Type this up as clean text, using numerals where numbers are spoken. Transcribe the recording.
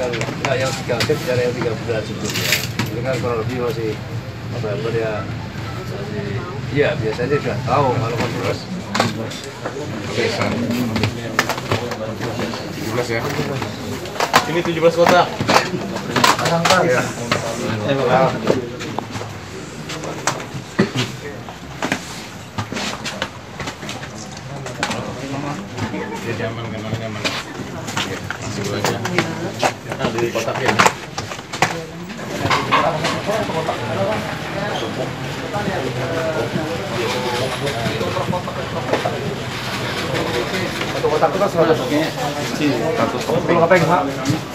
kan nggak yang 3 set, bicara yang 3 bulan sebelumnya. Ini kan kurang lebih masih November ya. Iya, biasanya sudah tahu kalau konfirmasi. Oke, 17 ya. Ini 17 kota. Pasangkan ya. Jadi aman kan, aman. Oke, langsung dulu aja. Nah, di kotakin. Satu kotak itu kan 100. 100 keping, Pak.